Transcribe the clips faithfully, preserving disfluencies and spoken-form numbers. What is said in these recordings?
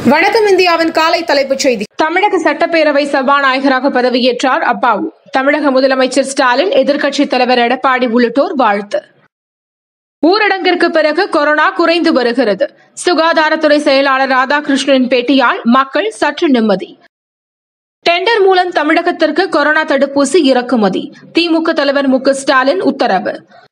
வணக்கம். இந்தியாவின் காலை தலைப்புச் செய்தி. தமிழக சட்டப்பேரவை சபாநாயகராக பதவியேற்றார் அப்பாவு. தமிழக முதலமைச்சர் ஸ்டாலின், எதிர்க்கட்சித் தலைவர் எடப்பாடி உள்ளிட்டோர் வாழ்த்து. ஊரடங்கிற்கு பிறகு கொரோனா குறைந்து வருகிறது. சுகாதாரத்துறை செயலாளர் ராதாகிருஷ்ணனின் பேட்டியால் மக்கள் சற்று நிம்மதி. டெண்டர் மூலம் தமிழகத்திற்கு கொரோனா தடுப்பூசி இறக்குமதி. திமுக தலைவர் மு க ஸ்டாலின் உத்தரவு.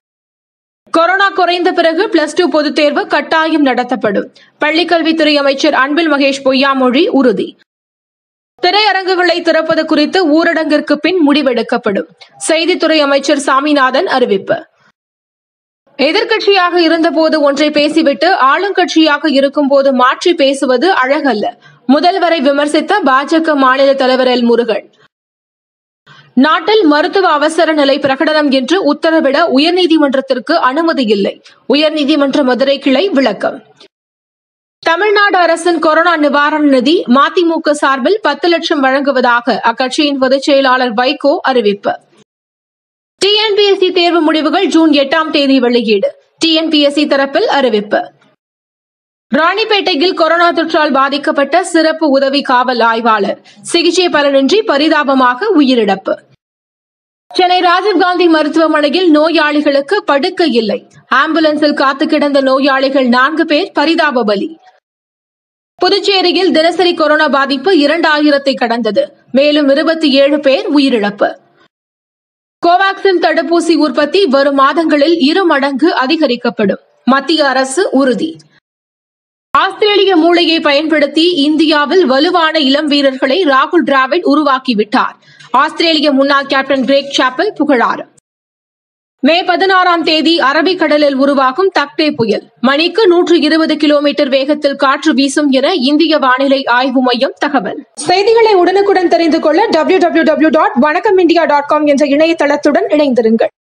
கொரோனா குறைந்த பிறகு பிளஸ் டூ பொதுத் தேர்வு கட்டாயம் நடத்தப்படும். பள்ளிக்கல்வித்துறை அமைச்சர் அன்பில் மகேஷ் பொய்யாமொழி உறுதி. திரையரங்குகளை திறப்பது குறித்து ஊரடங்கிற்கு பின் முடிவெடுக்கப்படும். செய்தித்துறை அமைச்சர் சாமிநாதன் அறிவிப்பு. எதிர்க்கட்சியாக இருந்தபோது ஒன்றை பேசிவிட்டு ஆளுங்கட்சியாக இருக்கும்போது மாற்றி பேசுவது அழகல்ல. முதல்வரை விமர்சித்த பாஜக மாநில தலைவர் எல் முருகன். நாட்டில் மருத்துவ அவசர நிலை பிரகடனம் என்று உத்தரவிட உயர்நீதிமன்றத்திற்கு அனுமதி இல்லை. உயர்நீதிமன்ற மதுரை கிளை விளக்கம். தமிழ்நாடு அரசின் கொரோனா நிவாரண நிதி மதிமுக சார்பில் பத்து லட்சம் வழங்குவதாக அக்கட்சியின் பொதுச் செயலாளர் வைகோ அறிவிப்பு. T N P S C தேர்வு முடிவுகள் ஜூன் எட்டாம் தேதி வெளியீடு. T N P S C தரப்பில் அறிவிப்பு. ராணிப்பேட்டையில் கொரோனா தொற்றால் பாதிக்கப்பட்ட சிறப்பு உதவி காவல் ஆய்வாளர் சிகிச்சை பலனின்றி பரிதாபமாக உயிரிழப்பு. சென்னை ராஜீவ்காந்தி மருத்துவமனையில் நோயாளிகளுக்கு படுக்கை இல்லை. ஆம்புலன்ஸில் காத்து கிடந்த நோயாளிகள் நான்கு பேர் பரிதாப பலி. புதுச்சேரியில் தினசரி கொரோனா பாதிப்பு இரண்டாயிரத்தை கடந்தது. மேலும் இருபத்தி ஏழு பேர் உயிரிழப்பு. கோவாக்சின் தடுப்பூசி உற்பத்தி வரும் மாதங்களில் இரு மடங்கு அதிகரிக்கப்படும். மத்திய அரசு உறுதி. ஆஸ்திரேலிய மூளையை பயன்படுத்தி இந்தியாவில் வலுவான இளம் வீரர்களை ராகுல் டிராவிட் உருவாக்கிவிட்டார். ஆஸ்திரேலிய முன்னாள் கேப்டன் கிரேக் சாப்பல் புகழாரம். மே பதினாறாம் தேதி அரபிக்கடலில் உருவாகும் தக்டே புயல். மணிக்கு நூற்று இருபது கிலோமீட்டர் வேகத்தில் காற்று வீசும் என இந்திய வானிலை ஆய்வு மையம் தகவல். செய்திகளை உடனுக்குடன் தெரிந்து கொள்ள W W W dot Vanakkam India dot com என்ற இணையதளத்துடன் இணைந்திருங்கள்.